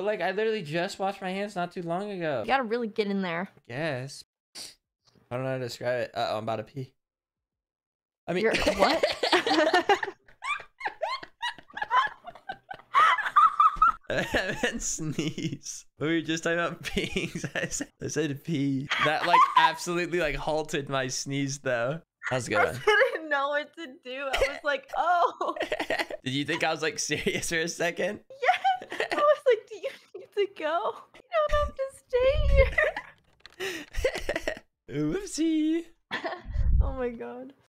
But like, I literally just washed my hands not too long ago. You gotta really get in there. Yes. I don't know how to describe it. I'm about to pee. I mean, You're what? I meant sneeze. We were just talking about peeing. I said pee. That like absolutely like halted my sneeze though. How's it I going? didn't know what to do. I was like, oh. Did you think I was like serious for a second? Yeah. I was like, do you need to go? You don't have to stay here. Whoopsie. Oh my god.